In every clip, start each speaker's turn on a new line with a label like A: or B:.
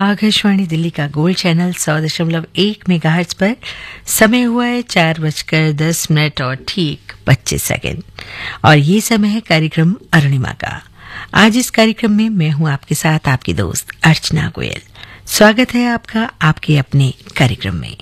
A: आकाशवाणी दिल्ली का gold channel 100.1 megahertz पर समय हुआ है 4:10 और ठीक 25 सेकंड और ये समय है कार्यक्रम अरुणिमा का। आज इस कार्यक्रम में मैं हूं आपके साथ आपकी दोस्त अर्चना गोयल। स्वागत है आपका आपके अपने कार्यक्रम में।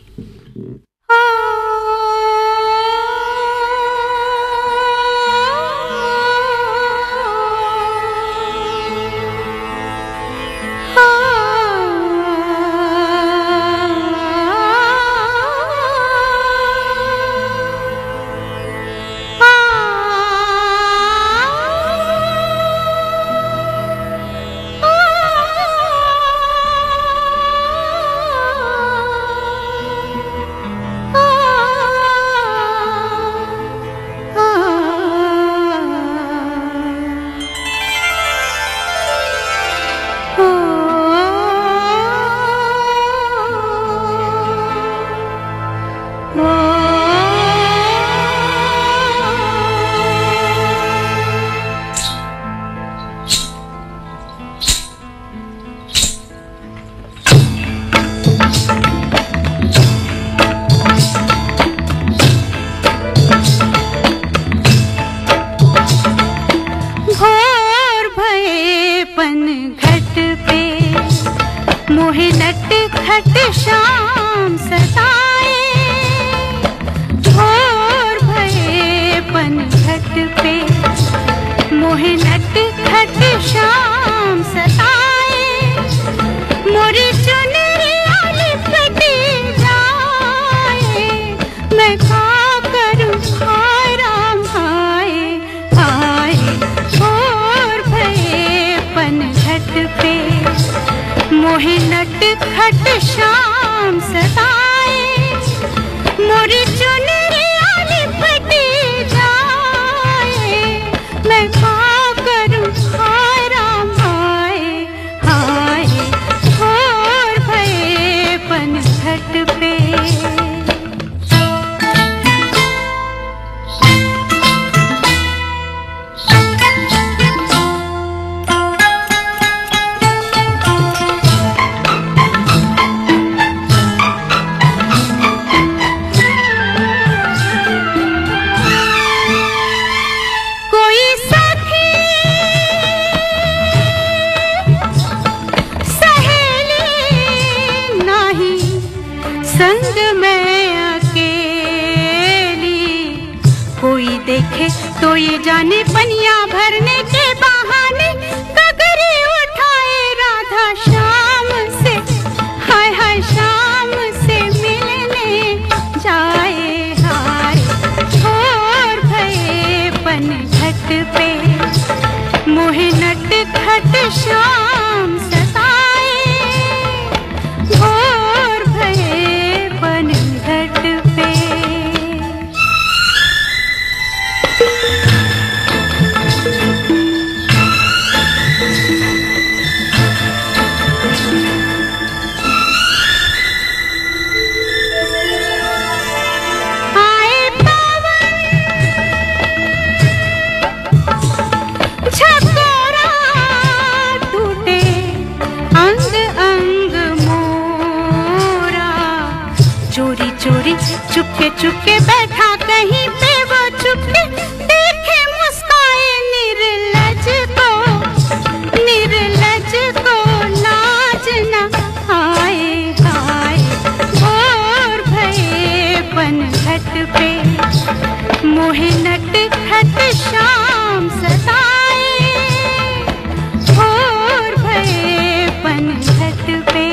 B: चुपके बैठा कहीं पे वो चुपके देखे मुस्काए निर्लज को लाज न आए हाय और भये पनघट पे मोहे नट खट शाम सताए और भये पनघट पे।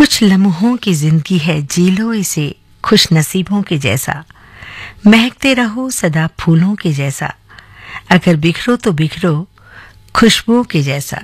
A: कुछ लम्हों की जिंदगी है, जी लो इसे खुश नसीबों के जैसा। महकते रहो सदा फूलों के जैसा, अगर बिखरो तो बिखरो खुशबुओं के जैसा।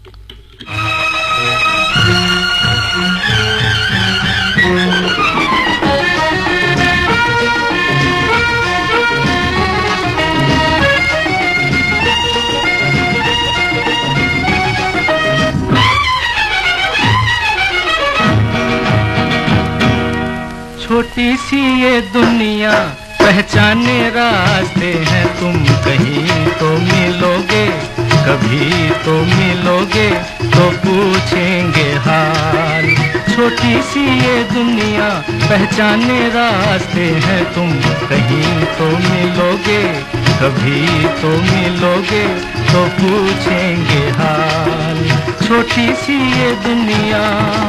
C: छोटी सी ये दुनिया पहचाने रास्ते हैं, तुम कहीं तो मिलोगे, कभी तो मिलोगे तो पूछेंगे हाल। छोटी सी ये दुनिया पहचाने रास्ते हैं, तुम कहीं तो मिलोगे, कभी तो मिलोगे तो पूछेंगे हाल। छोटी सी ये दुनिया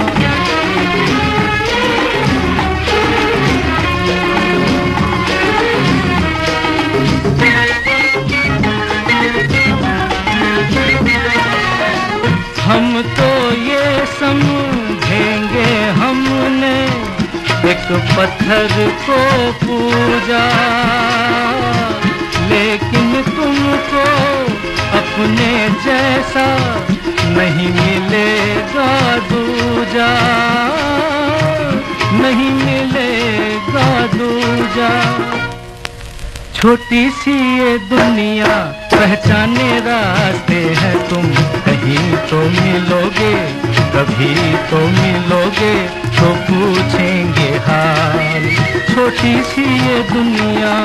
C: हम तो ये समझेंगे हमने एक पत्थर को पूजा, लेकिन तुमको अपने जैसा नहीं मिलेगा दूजा, नहीं मिलेगा दूजा। छोटी सी ये दुनिया पहचाने रास्ते हैं, तुम कहीं तो मिलोगे, कभी तो मिलोगे तो पूछेंगे हाल। छोटी सी ये दुनिया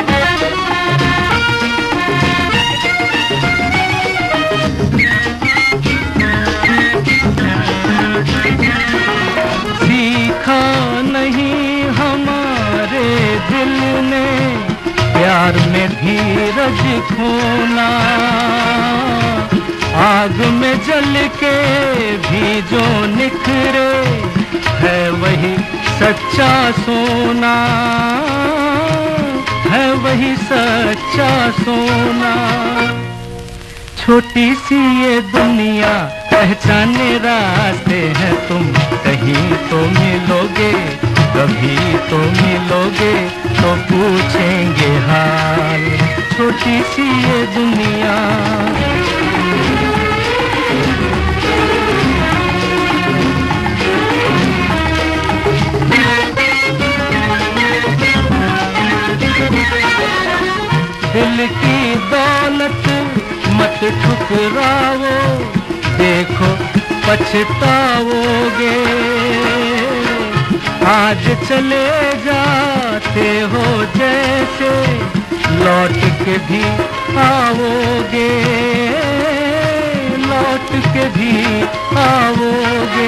C: सीखा नहीं हमारे दिल ने प्यार में धीरज खोना, आग में जल के भी जो निखरे है वही सच्चा सोना, है वही सच्चा सोना। छोटी सी ये दुनिया पहचाने रास्ते हैं, तुम कहीं तो मिलोगे, कभी तो मिलोगे तो पूछेंगे हाल। छोटी सी ये दुनिया दिल की दौलत मत ठुकराओ, देखो पछताओगे। आज चले जाते हो जैसे लौट के भी आओगे, लौट के भी आओगे।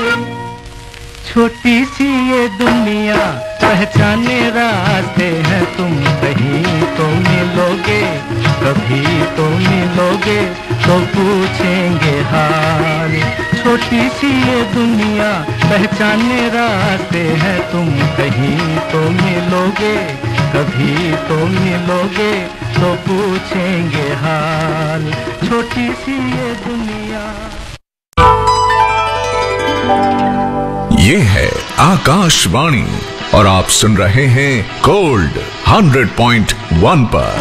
C: छोटी सी ये दुनिया पहचाने रास्ते हैं, तुम कहीं तो मिलोगे, कभी तो मिलोगे तो पूछेंगे हाल। छोटी सी ये दुनिया पहचाने रास्ते हैं, तुम कहीं तो मिलोगे, कभी तो मिलोगे तो पूछेंगे हाल। छोटी सी ये दुनिया।
D: ये है आकाशवाणी और आप सुन रहे हैं गोल्ड 100.1 पर।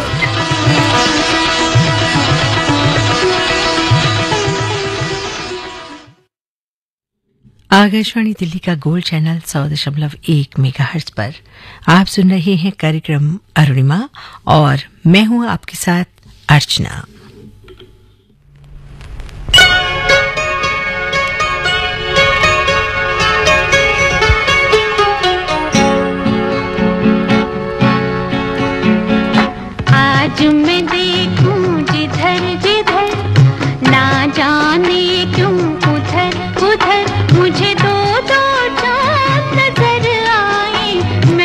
A: आकाशवाणी दिल्ली का गोल्ड चैनल 100.1 मेगाहर्ट्ज पर आप सुन रहे हैं कार्यक्रम अरुणिमा और मैं हूं आपके साथ अर्चना।
B: आज मैं देखूं जिधर जिधर, ना जाने क्यों उधर उधर मुझे दो दो चांद नजर आए,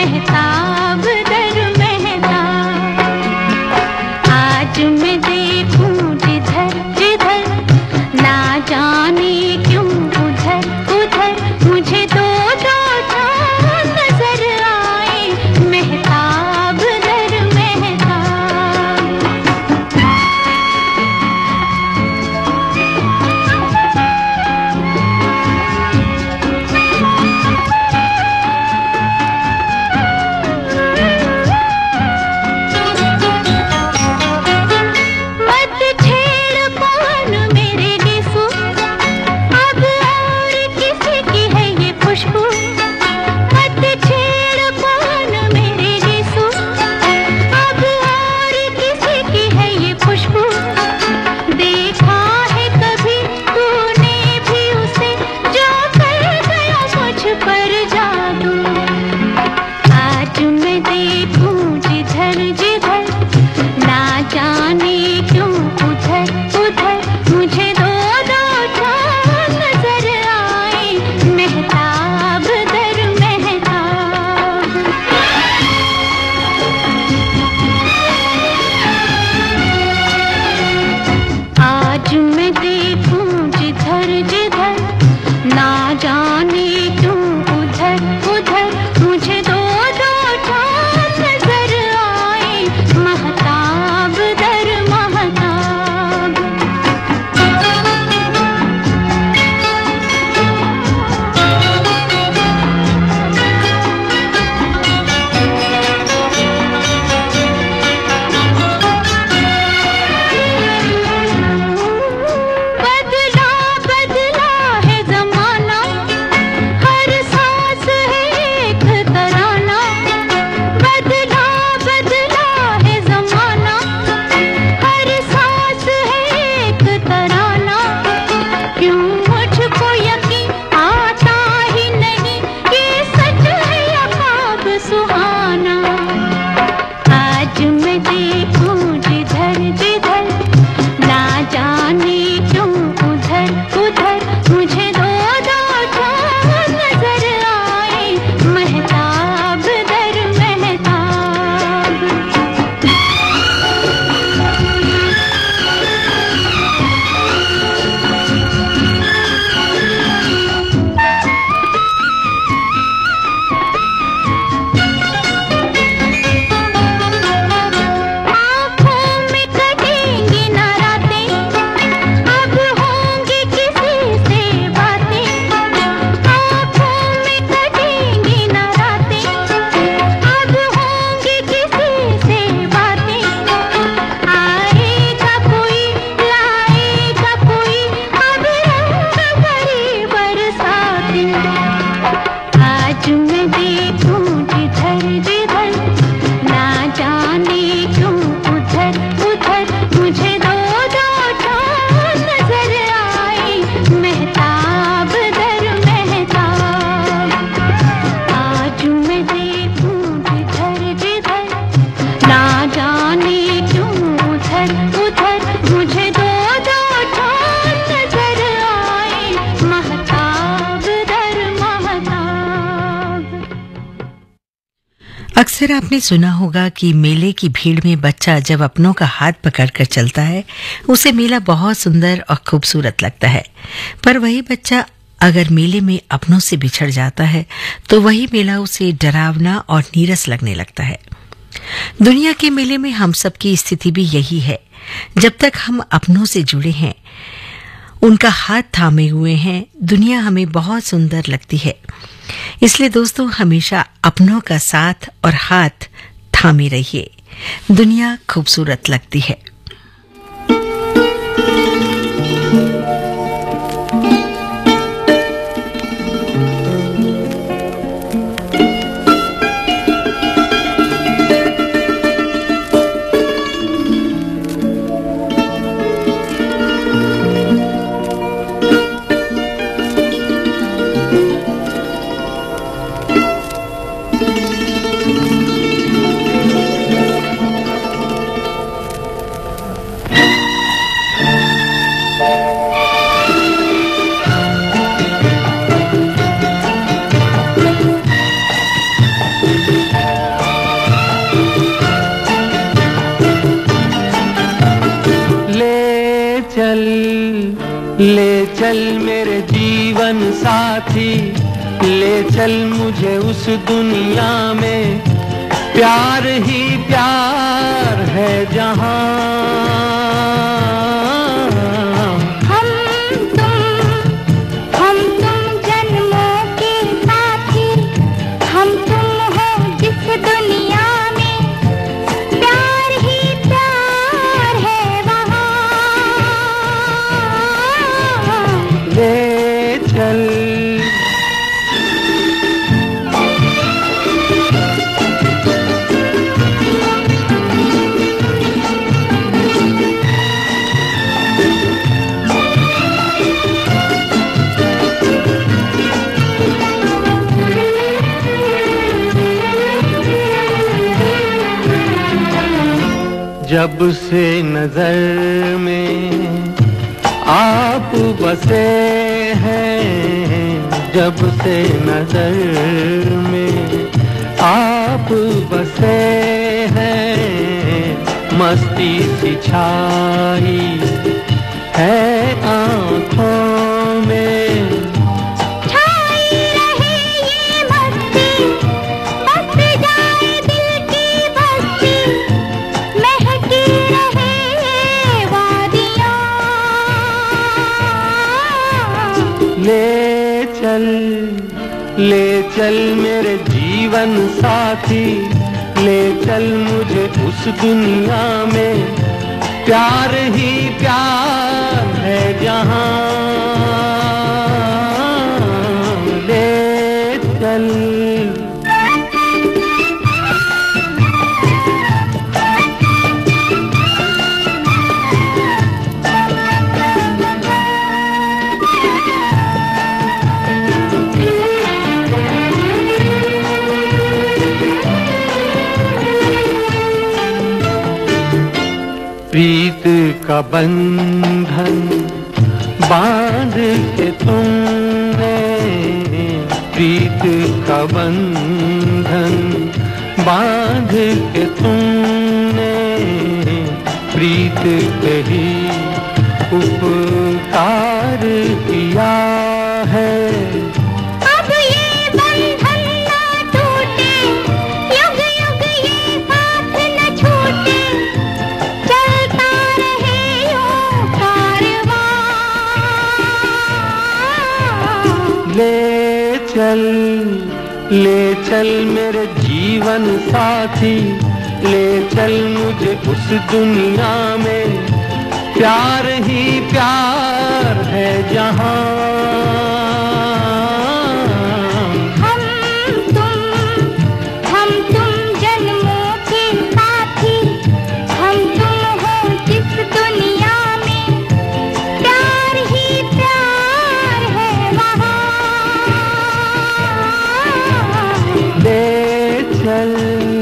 B: महताब दर महताब। आज मैं देखूं देखूं जिधर जिधर, ना जाने क्यों उधर उधर मुझे दो दो चाँद नजर आए, महताब दर महताब।
A: अक्सर आपने सुना होगा कि मेले की भीड़ में बच्चा जब अपनों का हाथ पकड़कर चलता है, उसे मेला बहुत सुंदर और खूबसूरत लगता है। पर वही बच्चा अगर मेले में अपनों से बिछड़ जाता है तो वही मेला उसे डरावना और नीरस लगने लगता है। दुनिया के मेले में हम सबकी स्थिति भी यही है। जब तक हम अपनों से जुड़े हैं, उनका हाथ थामे हुए हैं, दुनिया हमें बहुत सुंदर लगती है। इसलिए दोस्तों, हमेशा अपनों का साथ और हाथ थामे रहिए, दुनिया खूबसूरत लगती है।
C: ले चल मेरे जीवन साथी, ले चल मुझे उस दुनिया में, प्यार ही प्यार है जहां।
B: हम तुम जन्मों के साथी, हम तुम हो जिस दुनिया में, प्यार ही प्यार है वहां।
C: ले चल जब से नजर में आप बसे हैं, जब से नजर में आप बसे हैं, मस्ती सी छाई है ले चल मेरे जीवन साथी, ले चल मुझे उस दुनिया में, प्यार ही प्यार है जहां। ले चल प्रीत का बंधन बांध के तुमने, प्रीत का बंधन बांध के तुमने, प्रीत पे ही उपकार किया है। ले चल मेरे जीवन साथी, ले चल मुझे उस दुनिया में, प्यार ही प्यार है जहां।
B: हम तुम जन्मों के साथी, हम तुम हो जिस दुनिया में, प्यार ही प्यार है वहां।
C: ले चल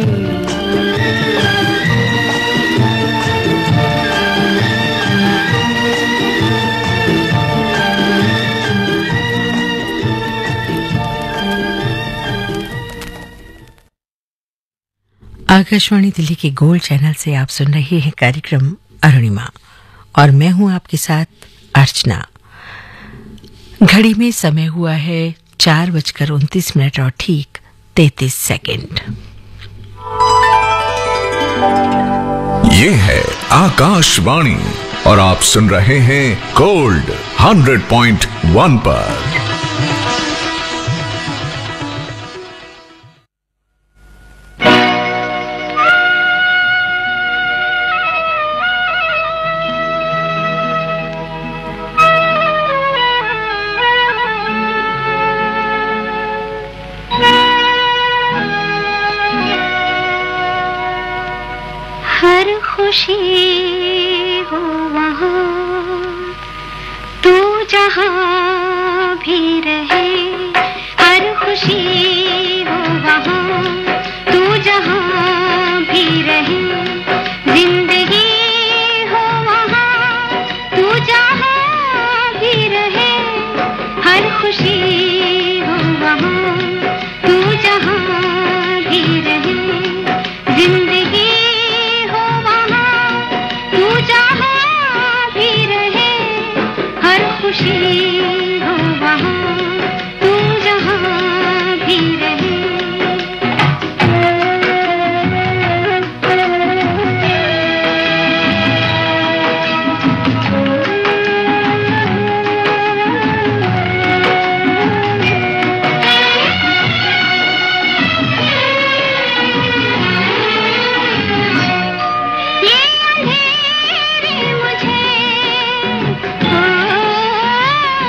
A: आकाशवाणी दिल्ली के गोल्ड चैनल से आप सुन रहे हैं कार्यक्रम अरुणिमा और मैं हूं आपके साथ अर्चना। घड़ी में समय हुआ है 4:29 और ठीक 33 सेकंड।
D: ये है आकाशवाणी और आप सुन रहे हैं गोल्ड 100.1 पर।
B: खुशी हो वहाँ तू जहाँ भी रहे, हर खुशी हो वहाँ तू जहाँ भी रहे, जिंदगी हो वहाँ तू जहाँ भी रहे, हर खुशी हो वहाँ तू जहाँ भी रहे, जिंदगी खुशी हो वहाँ तू जहाँ भी रहे। ये अंधेरे मुझे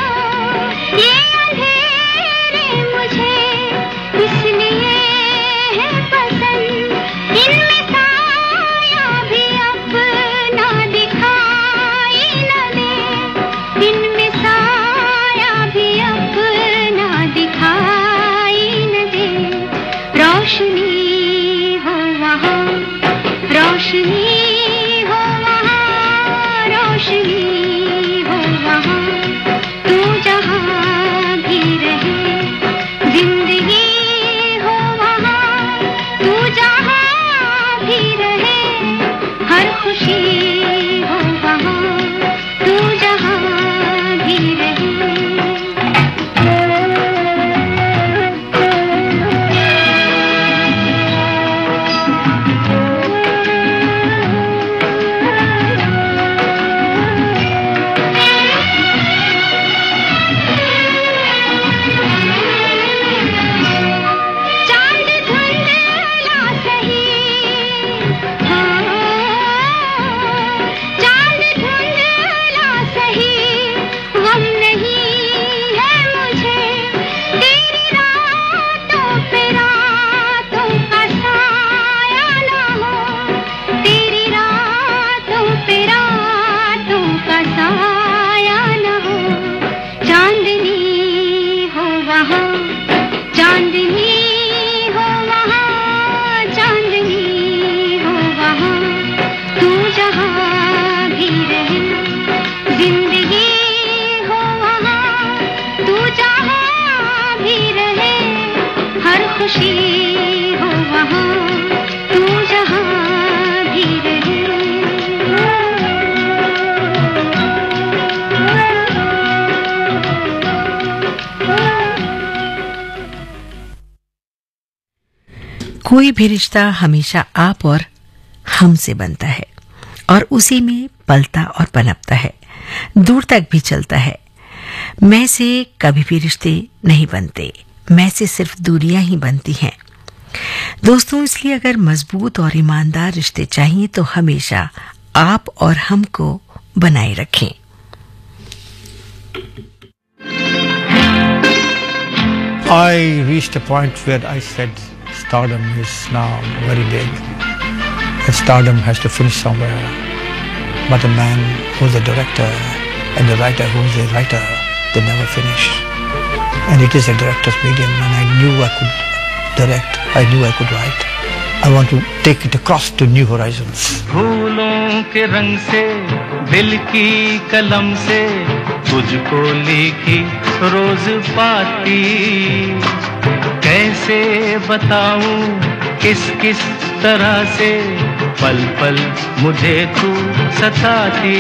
A: कोई भी रिश्ता हमेशा आप और हम से बनता है और उसी में पलता और पनपता है, दूर तक भी चलता है। मैं से कभी भी रिश्ते नहीं बनते, मैं से सिर्फ दूरियां ही बनती हैं। दोस्तों, इसलिए अगर मजबूत और ईमानदार रिश्ते चाहिए तो हमेशा आप और हमको बनाए रखें।
E: I reached a point where I said stardom is now very big. And stardom has to finish somewhere. But a man who's a director and a writer who's a writer, they never finish. And it is a director's medium, and I knew I could direct, I knew I could write. I want to take it across to new horizons.
C: फूलों के रंग से, दिल की कलम से, तुझको लिखी रोज पाती। कैसे बताऊं किस किस तरह से, पल पल मुझे तू सताती।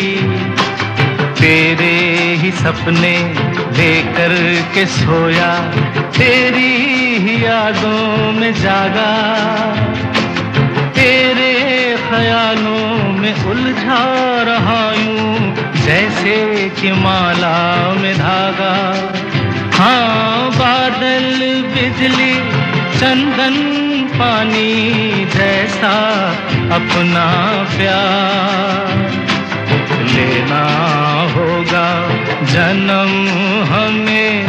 C: तेरे ही सपने लेकर के सोया, तेरी ही यादों में जागा, तेरे ख्यालों में उलझा रहा यूं, जैसे कि माला में धागा। हाँ, बादल बिजली चंदन पानी जैसा अपना प्यार लेना होगा जन्म हमें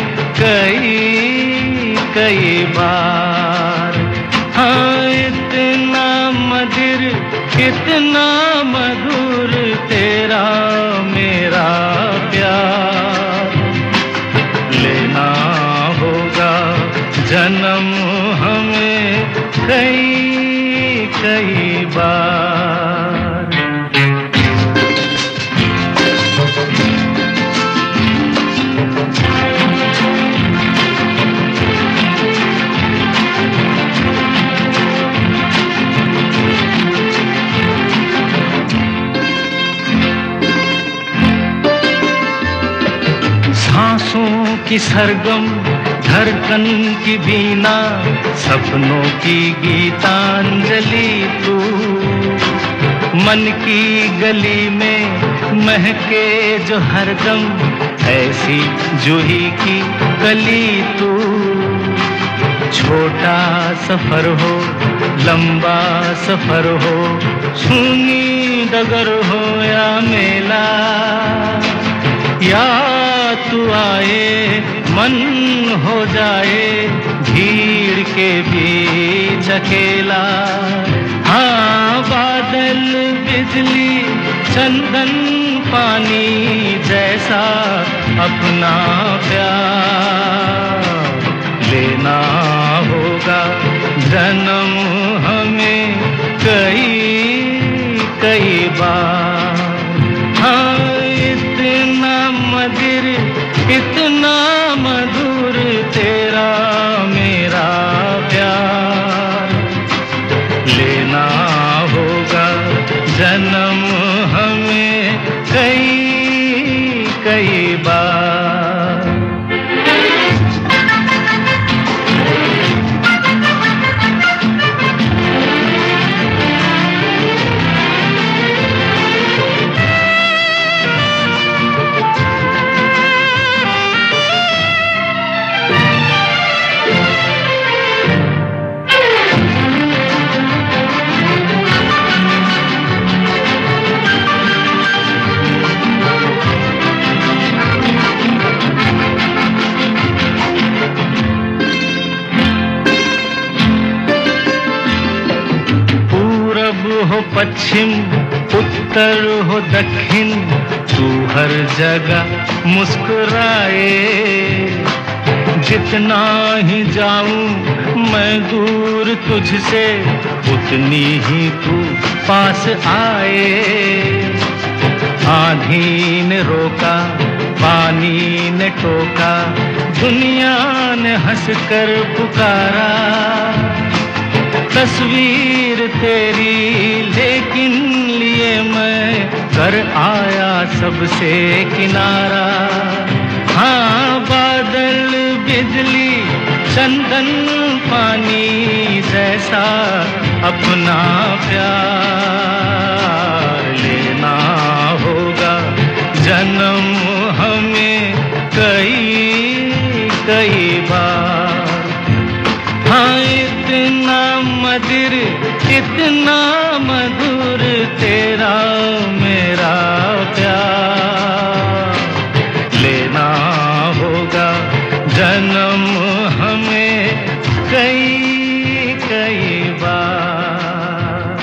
C: कई कई बार। हाँ, इतना मधुर कितना मधुर तेरा मेरा प्यार लेना होगा जन्म हमें कई कई बार। सांसों की सरगम धड़कन की बीना, सपनों की गीतांजलि तू। मन की गली में महके जो हरदम, ऐसी जूही की कली तू। छोटा सफर हो लंबा सफर हो, सूनी डगर हो या मेला, या तू आए मन हो जाए भीड़ के बीच अकेला। हाँ, बादल बिजली चंदन पानी जैसा अपना प्यार लेना होगा जन्म हमें कई कई बार। हाँ, इतना मधुर इतना मधुर तेरा मेरा प्यार लेना होगा जन्म हमें कई कई बार। हो पश्चिम उत्तर हो दक्षिण, तू हर जगह मुस्कुराए। जितना ही जाऊं मैं दूर तुझसे, उतनी ही तू पास आए। आंधी ने रोका पानी ने टोका, दुनिया ने हंसकर पुकारा। तस्वीर तेरी लेकिन लिए मैं कर आया सबसे किनारा। हाँ, बादल बिजली चंदन मानी जैसा अपना प्यार लेना होगा जन्म हमें कई कई बार। हाँ इतना मधुर इतना मधुर तेरा मेरा प्यार लेना होगा जन्म हमें कई कई बार।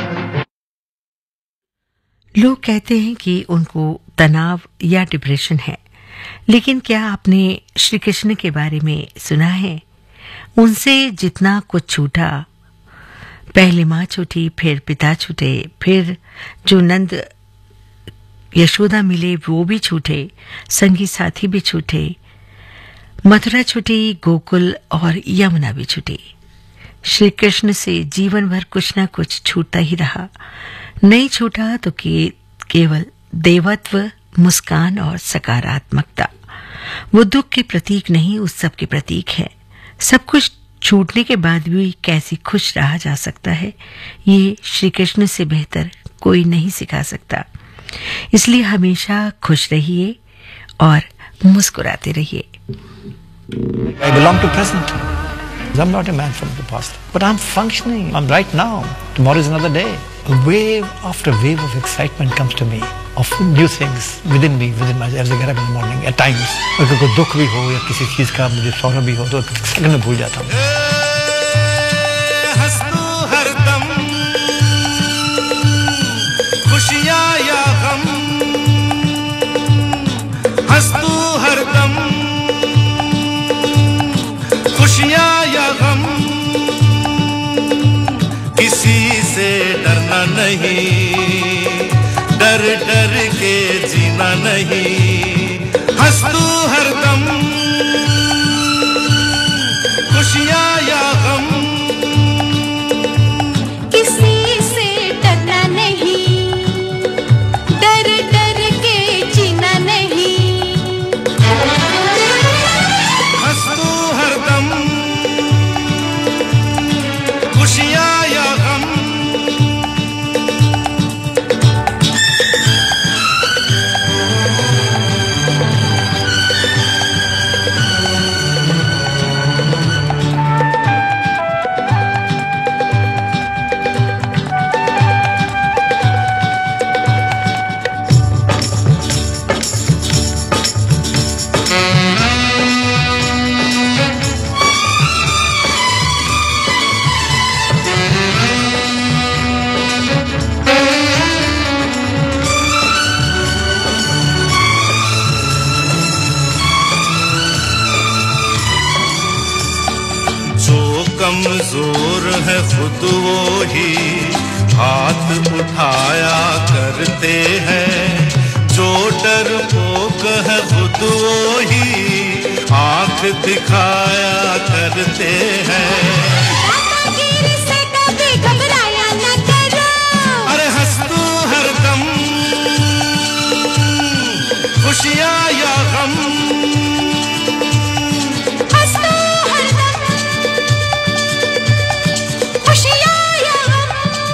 A: लोग कहते हैं कि उनको तनाव या डिप्रेशन है, लेकिन क्या आपने श्री कृष्ण के बारे में सुना है? उनसे जितना कुछ छूटा, पहले माँ छूटी, फिर पिता छूटे, फिर जो नंद यशोदा मिले वो भी छूटे, संगी साथी भी छूटे, मथुरा छूटी, गोकुल और यमुना भी छूटी। श्री कृष्ण से जीवन भर कुछ न कुछ छूटता ही रहा। नहीं छूटा तो केवल देवत्व, मुस्कान और सकारात्मकता। वो दुख के प्रतीक नहीं, उत्सव के प्रतीक है। सब कुछ छूटने के बाद भी कैसे खुश रहा जा सकता है, ये श्री कृष्ण से बेहतर कोई नहीं सिखा सकता। इसलिए हमेशा खुश रहिए और मुस्कुराते रहिए।
E: I belong to present. I'm not a man from the past, but I'm functioning. I'm right now. Tomorrow is another day. A wave after wave of excitement comes to me, of new things within me, within myself. As I get up in the morning, at times, अगर कोई दुख भी हो या किसी चीज का मुझे सौरभ भी हो तो सेकंड में भूल जाता हूँ।
C: हंसतू हरदम खुशियाँ या गम, हंसतू हरदम खुशियाँ या गम, किसी से डरना नहीं, डर डर के जीना नहीं। हंसतू हरदम खुशियाँ या गम,
B: किसी से डरना नहीं, डर डर के जीना नहीं।
C: हंसतू हरदम खुशियाँ या गम। कमजोर है खुद वो ही हाथ उठाया करते हैं, जो डरपोक है खुद वो ही आंख दिखाया करते हैं।
B: दादागिर से कभी घबराया न करो,
C: अरे हंसतू हरदम खुशियाँ या गम,
B: हंसतू हरदम खुशियाँ या गम।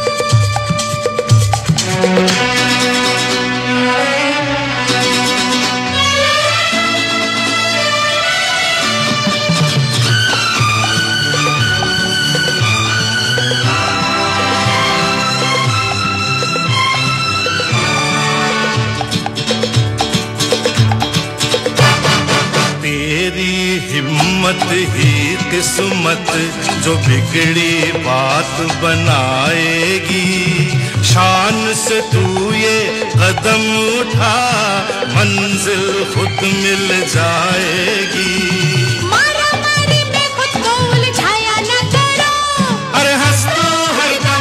C: तेरी हिम्मत ही किस्मत जो बिगड़ी बात बनाएगी, शान से तू ये कदम उठा मंजिल खुद मिल जाएगी।
B: मारा मारी में खुद को उलझाया न करो,
C: अरे हंसतू हरदम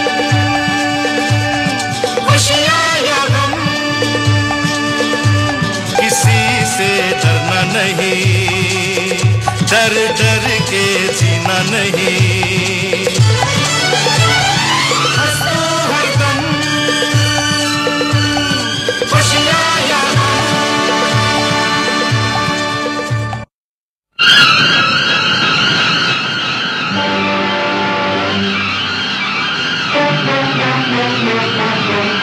C: खुशियाँ या गम, किसी से डरना नहीं, डर डर के जीना नहीं। हंसतू हरदम खुशियाँ या गम।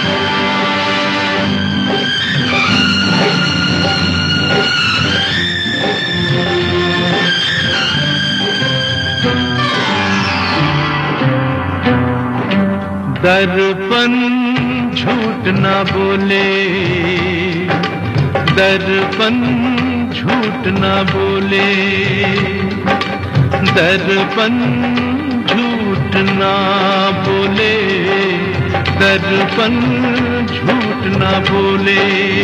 C: दर्पण झूठ न बोले, दर्पण झूठ न बोले, दर्पण झूठ न बोले, दर्पण झूठ न बोले।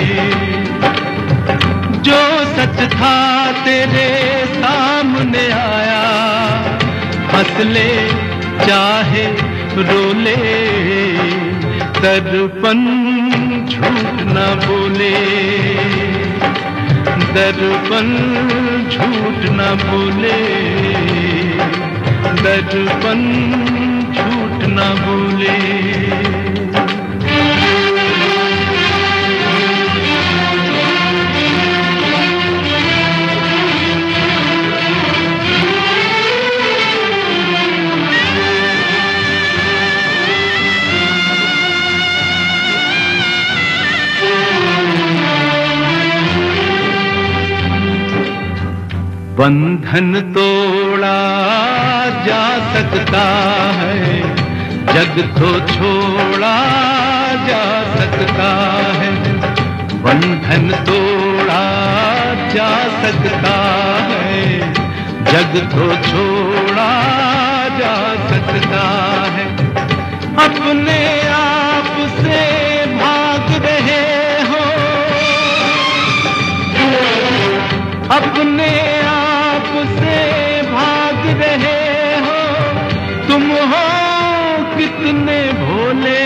C: जो सच था तेरे सामने आया, हंस ले चाहे रो ले, दर्पण झूठ न बोले, दर्पण झूठ न बोले, दर्पण झूठ न बोले। बंधन तोड़ा जा सकता है, जग तो छोड़ा जा सकता है। बंधन तोड़ा जा सकता है, जग तो छोड़ा जा सकता है। अपने आप से भाग रहे हो, अपने से भाग रहे हो, तुम हो कितने भोले,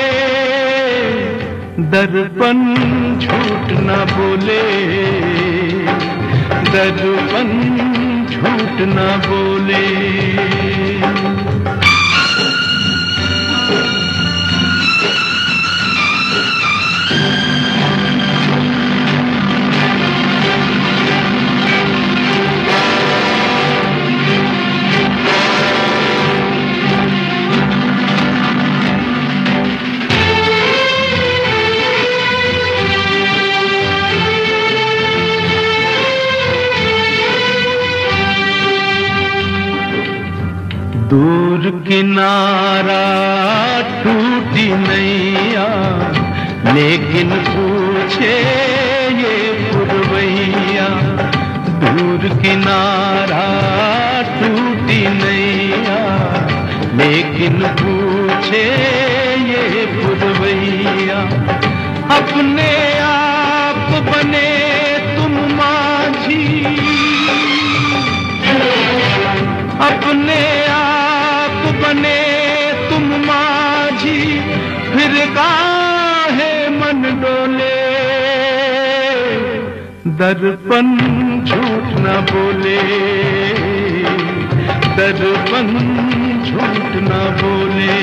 C: दर्पण झूठ न बोले, दर्पण झूठ न बोले। दूर किनारा टूटी नैया, लेकिन पूछे ये पुरवैया। दूर किनारा टूटी नैया, लेकिन पूछे ये पुरवैया। अपने आप बने तुम माझी, अपने बने तुम माझी, फिर काहे मन डोले, दर्पण झूठ न बोले, दर्पण झूठ न बोले।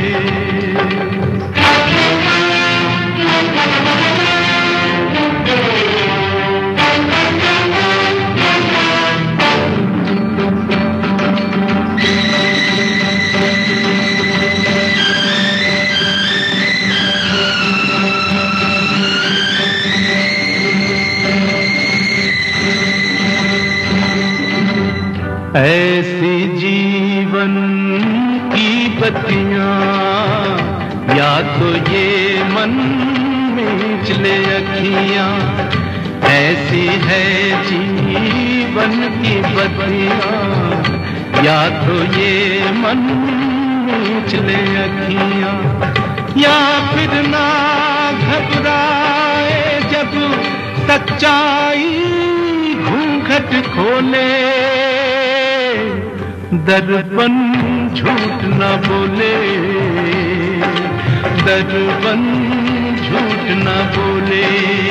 C: ऐसी जीवन की बत्तियां, या तो ये मन मींच ले अखियां। ऐसी है जीवन की बत्तियां, या तो ये मन मींच ले अखियां। या फिर ना घबराए जब सच्चाई घूंघट खोले, दर्पण झूठ न बोले, दर्पण झूठ न बोले।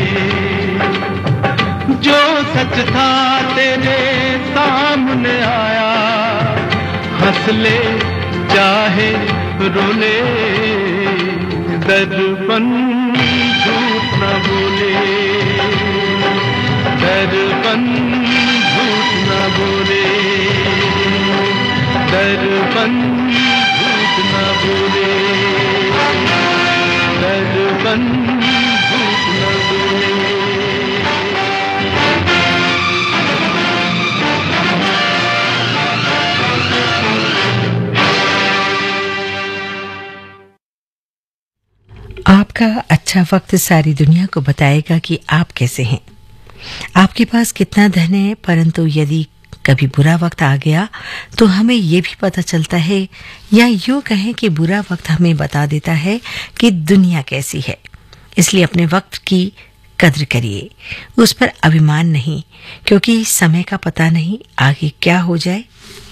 C: जो सच था तेरे सामने आया, हंस ले चाहे रो ले, दर्पण झूठ न बोले, दर्पण झूठ न बोले, दर्पण झूठ न बोले, दर्पण तन धूप न मिले।
A: आपका अच्छा वक्त सारी दुनिया को बताएगा कि आप कैसे हैं। आपके पास कितना धन है, परंतु यदि कभी बुरा वक्त आ गया तो हमें ये भी पता चलता है, या यूं कहें कि बुरा वक्त हमें बता देता है कि दुनिया कैसी है। इसलिए अपने वक्त की कद्र करिए, उस पर अभिमान नहीं, क्योंकि समय का पता नहीं आगे क्या हो जाए।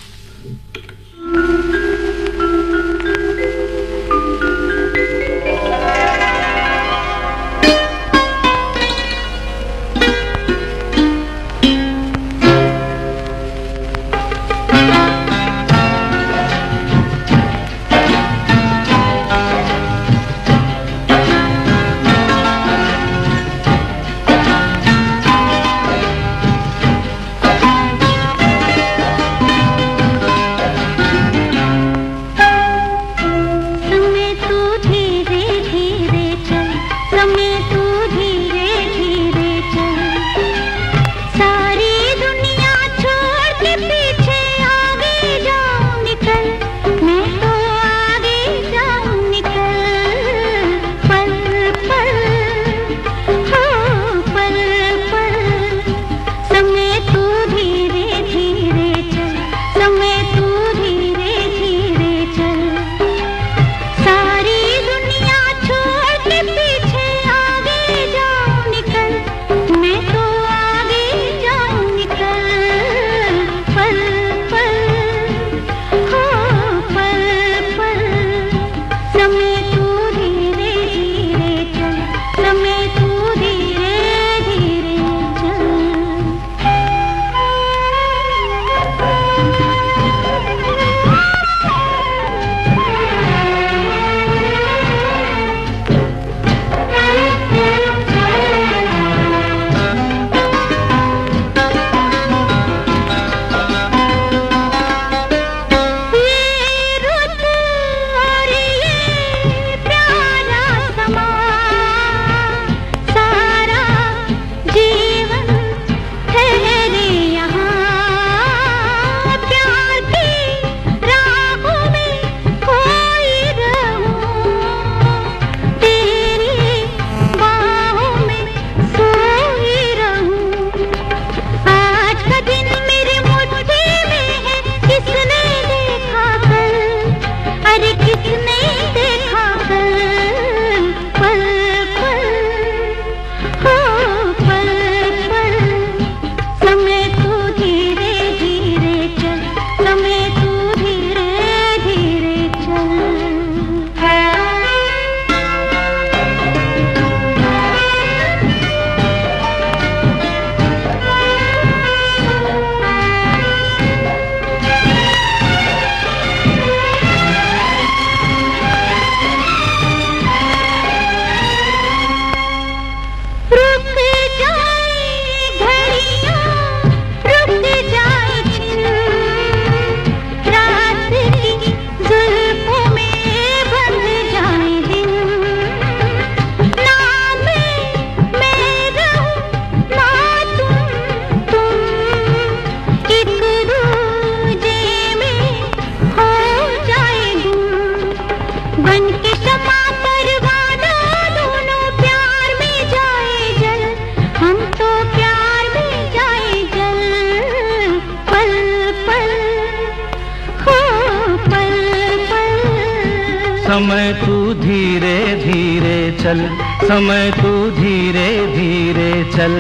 C: समय तू धीरे धीरे चल, समय तू धीरे धीरे चल,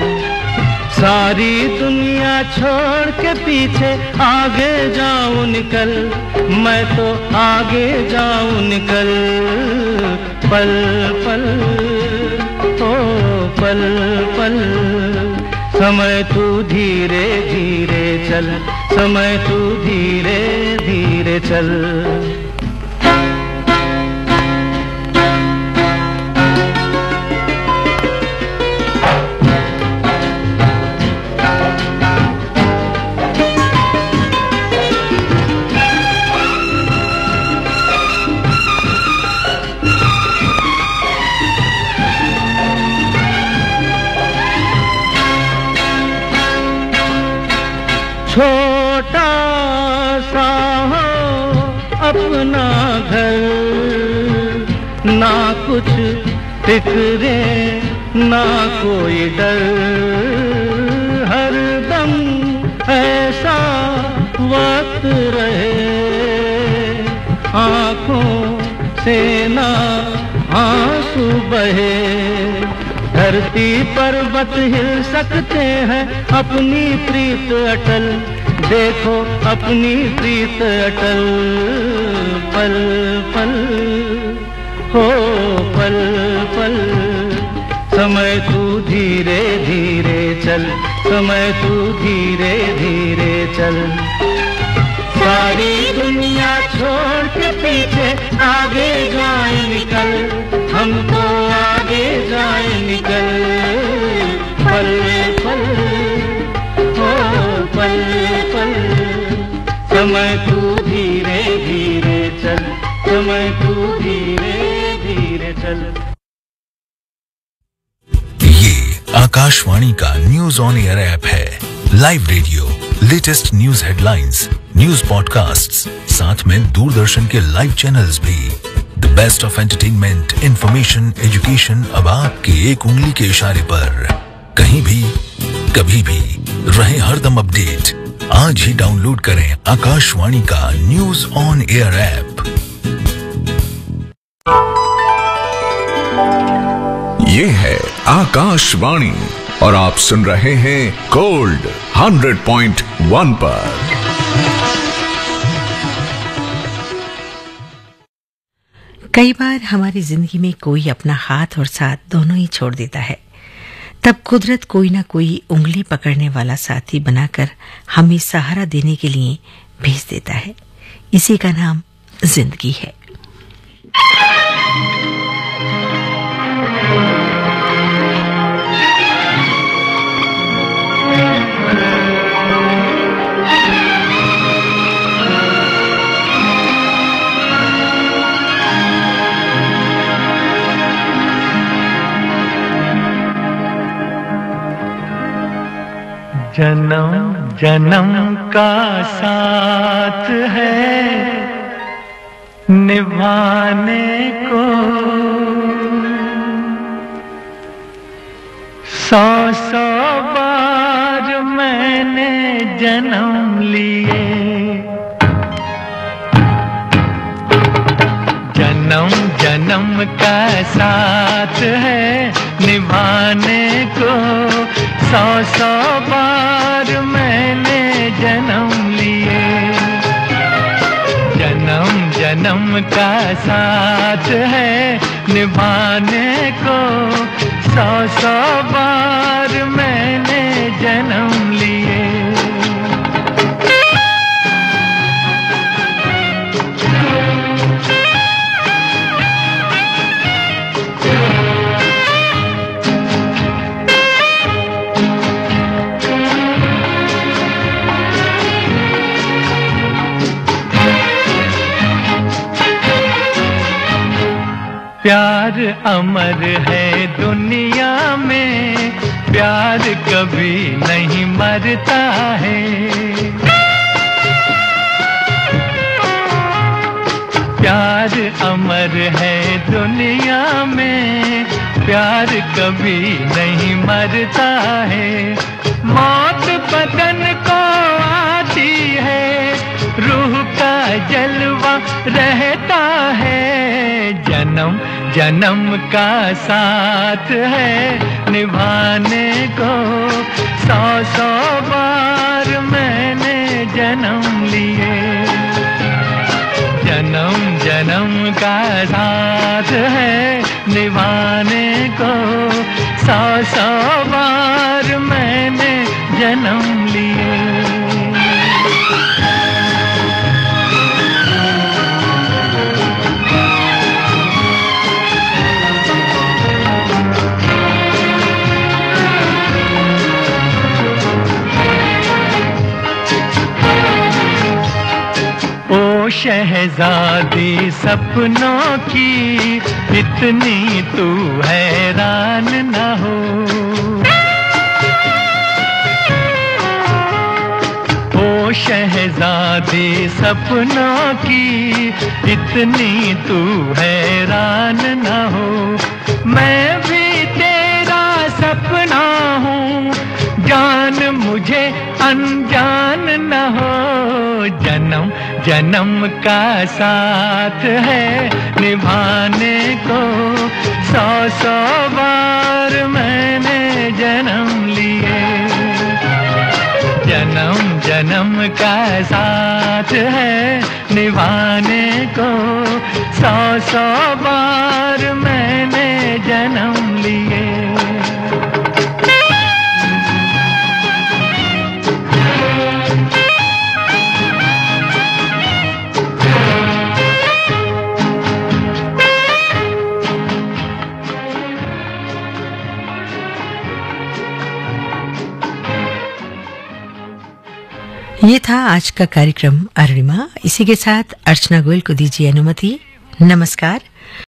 C: सारी दुनिया छोड़ के पीछे आगे जाऊं निकल, मैं तो आगे जाऊं निकल, पल पल ओ पल पल, समय तू धीरे धीरे चल, समय तू धीरे धीरे चल। कुछ फिक्रे ना कोई डर, हर दम ऐसा वक्त रहे आँखों से ना आंसू बहे। धरती पर्वत हिल सकते हैं अपनी प्रीत अटल, देखो अपनी प्रीत अटल। पल पल हो पल पल, समय तू धीरे धीरे चल, समय तू धीरे धीरे चल। सारी दुनिया छोड़ के पीछे आगे जाए निकल, हम तो आगे जाए निकल। पल पल हो पल पल, समय तू धीरे धीरे चल, समय तू धीरे धीरे चल।
D: ये आकाशवाणी का न्यूज ऑन एयर ऐप है। Live radio, latest news headlines, news podcasts, साथ में दूरदर्शन के लाइव चैनल्स भी। The best of entertainment, information, education अब आपके एक उंगली के इशारे पर। कहीं भी, कभी भी, रहे हरदम अपडेट। आज ही डाउनलोड करें आकाशवाणी का न्यूज ऑन एयर ऐप। ये है आकाशवाणी और आप सुन रहे हैं गोल्ड 100.1 पर।
A: कई बार हमारी जिंदगी में कोई अपना हाथ और साथ दोनों ही छोड़ देता है, तब कुदरत कोई ना कोई उंगली पकड़ने वाला साथी बनाकर हमें सहारा देने के लिए भेज देता है। इसी का नाम जिंदगी है।
C: जन्म जन्म का साथ है निभाने को, 100 बार मैंने जन्म लिए। जन्म जन्म का साथ है निभाने को, 100 बार मैंने जन्म लिए। जन्म जन्म का साथ है निभाने को, 100 बार मैंने जन्म लिए। प्यार अमर है दुनिया में, प्यार कभी नहीं मरता है। प्यार अमर है दुनिया में, प्यार कभी नहीं मरता है। मौत बदन को आती है, रूह का जलवा रहता है। जन्म जन्म का साथ है निभाने को, 100 बार मैंने जन्म लिए। जन्म जन्म का साथ है निभाने को, 100 बार मैंने जन्म लिए। शहजादी सपनों की, इतनी तू हैरान न हो। ओ शहजादे सपनों की, इतनी तू हैरान न हो। मैं भी तेरा सपना हूँ, जान मुझे अनजान न हो। जन्म जन्म का साथ है निभाने को, 100 बार मैंने जन्म लिए। जन्म जन्म का साथ है निभाने को, 100 बार मैंने जन्म लिए।
A: ये था आज का कार्यक्रम अरुणिमा। इसी के साथ अर्चना गोयल को दीजिए अनुमति। नमस्कार।